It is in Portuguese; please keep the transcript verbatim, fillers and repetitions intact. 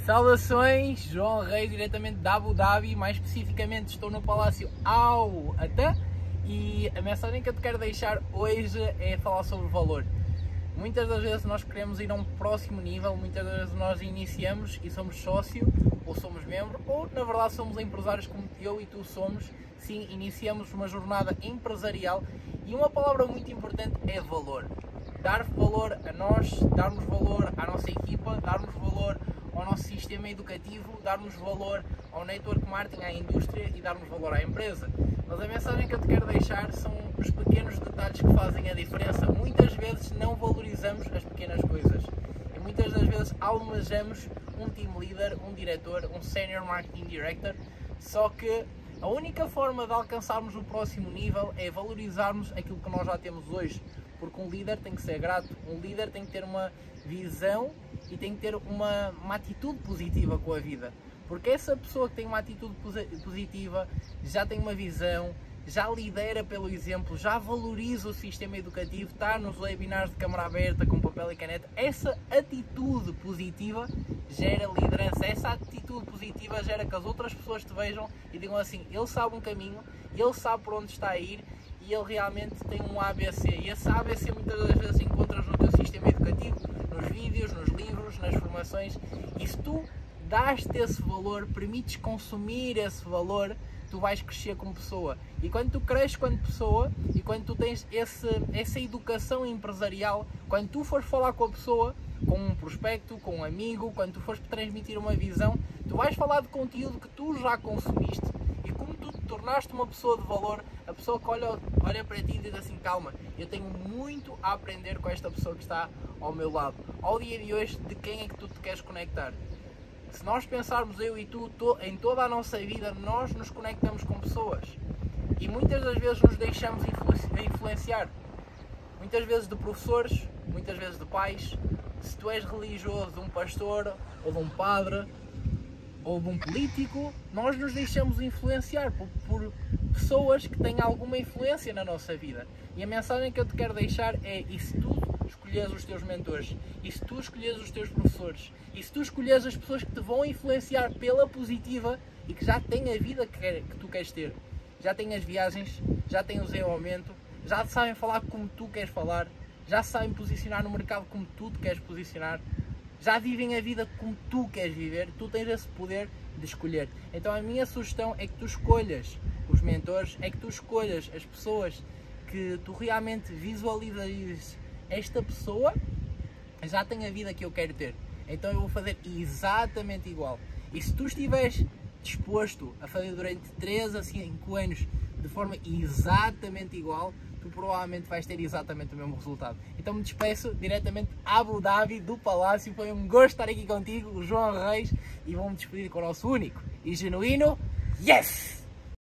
Saudações, João Reis, diretamente da Abu Dhabi, mais especificamente estou no Palácio Al Ata e a mensagem que eu te quero deixar hoje é falar sobre valor. Muitas das vezes nós queremos ir a um próximo nível, muitas das vezes nós iniciamos e somos sócio, ou somos membro, ou na verdade somos empresários como eu e tu somos. Sim, iniciamos uma jornada empresarial e uma palavra muito importante é valor. Dar valor a nós, darmos valor à nossa equipa, darmos valor ao nosso sistema educativo, darmos valor ao network marketing, à indústria e darmos valor à empresa. Mas a mensagem que eu te quero deixar são os pequenos detalhes que fazem a diferença. Muitas vezes não valorizamos as pequenas coisas e muitas das vezes almejamos um team leader, um diretor, um senior marketing director, só que a única forma de alcançarmos o próximo nível é valorizarmos aquilo que nós já temos hoje, porque um líder tem que ser grato, um líder tem que ter uma visão e tem que ter uma, uma atitude positiva com a vida, porque essa pessoa que tem uma atitude positiva já tem uma visão, já lidera pelo exemplo, já valoriza o sistema educativo, está nos webinars de câmara aberta com papel e caneta. Essa atitude positiva gera liderança, essa atitude positiva gera que as outras pessoas te vejam e digam assim: ele sabe um caminho, ele sabe por onde está a ir e ele realmente tem um A B C, e esse A B C muitas das vezes encontras no teu sistema educativo, nos vídeos, nos livros, nas formações, e se tu dás-te esse valor, permites consumir esse valor, tu vais crescer como pessoa. E quando tu cresces como pessoa e quando tu tens esse, essa educação empresarial, quando tu fores falar com a pessoa, com um prospecto, com um amigo, quando tu fores transmitir uma visão, tu vais falar de conteúdo que tu já consumiste, e como tu te tornaste uma pessoa de valor, a pessoa que olha, olha para ti e diz assim: calma, eu tenho muito a aprender com esta pessoa que está ao meu lado. Ao dia de hoje, de quem é que tu te queres conectar? Se nós pensarmos, eu e tu, to, em toda a nossa vida, nós nos conectamos com pessoas e muitas das vezes nos deixamos influenciar. Muitas vezes de professores, muitas vezes de pais. Se tu és religioso, de um pastor, ou de um padre, ou de um político, nós nos deixamos influenciar por, por pessoas que têm alguma influência na nossa vida. E a mensagem que eu te quero deixar é: e se tu escolheres os teus mentores, e se tu escolheres os teus professores, e se tu escolheres as pessoas que te vão influenciar pela positiva e que já têm a vida que, quer, que tu queres ter, já têm as viagens, já têm o desenvolvimento, já sabem falar como tu queres falar, já sabem posicionar no mercado como tu te queres posicionar, já vivem a vida como tu queres viver, tu tens esse poder de escolher. Então a minha sugestão é que tu escolhas os mentores, é que tu escolhas as pessoas que tu realmente visualizas. Esta pessoa já tem a vida que eu quero ter, então eu vou fazer exatamente igual. E se tu estiveres disposto a fazer durante três a cinco anos de forma exatamente igual, tu provavelmente vais ter exatamente o mesmo resultado. Então me despeço diretamente a Abu Dhabi, do Palácio. Foi um gosto estar aqui contigo, o João Reis, e vou-me despedir com o nosso único e genuíno Yes!